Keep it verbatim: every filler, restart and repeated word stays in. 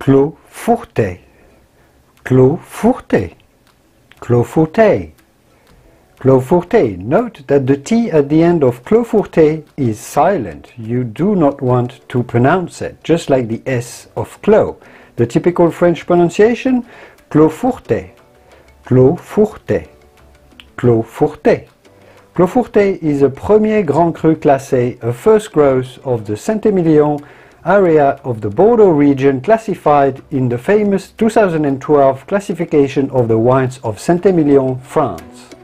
Clos Fourté, Clos Fourté, Clos Fourté, Clos Fourté. Note that the T at the end of Clos Fourté is silent. You do not want to pronounce it, just like the S of Clos. The typical French pronunciation, Clos Fourté, Clos Fourté, Clos Fourté. Clos Fourté is a premier Grand Cru classé, a first growth of the Saint-Émilion area of the Bordeaux region, classified in the famous two thousand twelve classification of the wines of Saint-Émilion, France.